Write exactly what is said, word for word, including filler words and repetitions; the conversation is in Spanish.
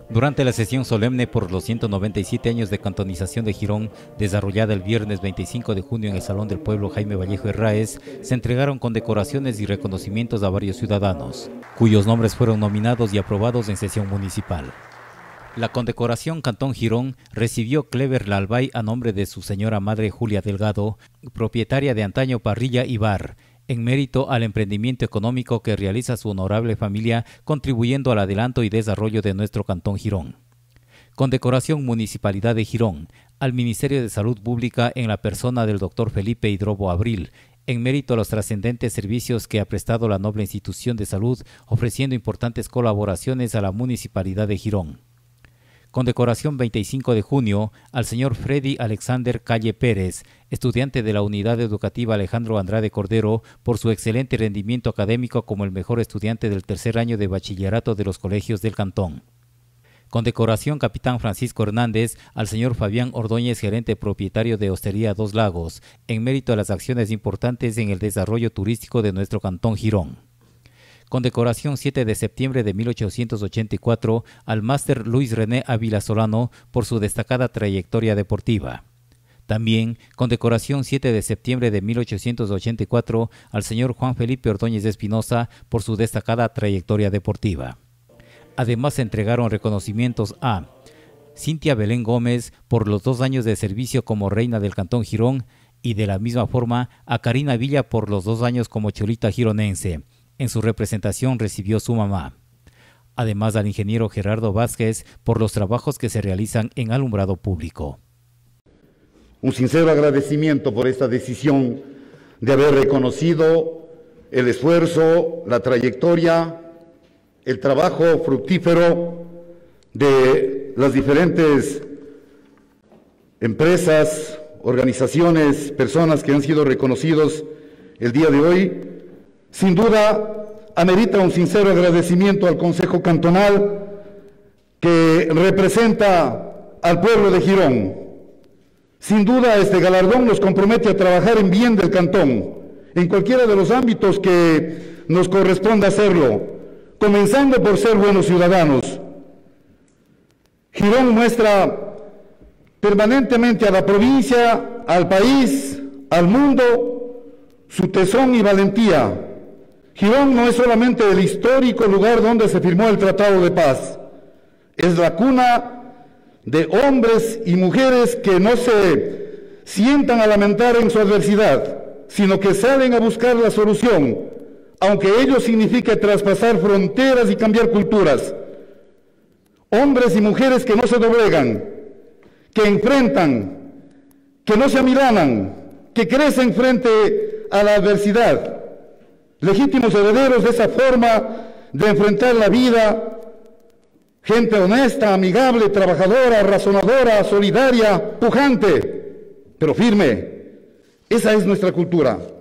Durante la sesión solemne por los ciento noventa y siete años de cantonización de Girón, desarrollada el viernes veinticinco de junio en el Salón del Pueblo Jaime Vallejo Herráez, se entregaron condecoraciones y reconocimientos a varios ciudadanos, cuyos nombres fueron nominados y aprobados en sesión municipal. La condecoración Cantón Girón recibió Clever Lalbay a nombre de su señora madre Julia Delgado, propietaria de Antaño Parrilla y Bar, en mérito al emprendimiento económico que realiza su honorable familia, contribuyendo al adelanto y desarrollo de nuestro Cantón Girón. Condecoración Municipalidad de Girón, al Ministerio de Salud Pública en la persona del doctor Felipe Hidrobo Abril, en mérito a los trascendentes servicios que ha prestado la noble institución de salud, ofreciendo importantes colaboraciones a la Municipalidad de Girón. Condecoración veinticinco de junio al señor Freddy Alexander Calle Pérez, estudiante de la Unidad Educativa Alejandro Andrade Cordero, por su excelente rendimiento académico como el mejor estudiante del tercer año de bachillerato de los colegios del cantón. Condecoración Capitán Francisco Hernández al señor Fabián Ordóñez, gerente propietario de Hostería Dos Lagos, en mérito a las acciones importantes en el desarrollo turístico de nuestro Cantón Girón. Condecoración siete de septiembre de mil ochocientos ochenta y cuatro al máster Luis René Ávila Solano por su destacada trayectoria deportiva. También condecoración siete de septiembre de mil ochocientos ochenta y cuatro al señor Juan Felipe Ordóñez Espinosa por su destacada trayectoria deportiva. Además se entregaron reconocimientos a Cintia Belén Gómez por los dos años de servicio como reina del Cantón Girón y de la misma forma a Karina Villa por los dos años como cholita gironense. En su representación recibió su mamá. Además al ingeniero Gerardo Vázquez por los trabajos que se realizan en alumbrado público. Un sincero agradecimiento por esta decisión de haber reconocido el esfuerzo, la trayectoria, el trabajo fructífero de las diferentes empresas, organizaciones, personas que han sido reconocidos el día de hoy. Sin duda, amerita un sincero agradecimiento al Consejo Cantonal que representa al pueblo de Girón. Sin duda, este galardón nos compromete a trabajar en bien del cantón, en cualquiera de los ámbitos que nos corresponda hacerlo, comenzando por ser buenos ciudadanos. Girón muestra permanentemente a la provincia, al país, al mundo, su tesón y valentía. Girón no es solamente el histórico lugar donde se firmó el Tratado de Paz, es la cuna de hombres y mujeres que no se sientan a lamentar en su adversidad, sino que salen a buscar la solución, aunque ello signifique traspasar fronteras y cambiar culturas. Hombres y mujeres que no se doblegan, que enfrentan, que no se amilanan, que crecen frente a la adversidad. Legítimos herederos de esa forma de enfrentar la vida, gente honesta, amigable, trabajadora, razonadora, solidaria, pujante, pero firme. Esa es nuestra cultura.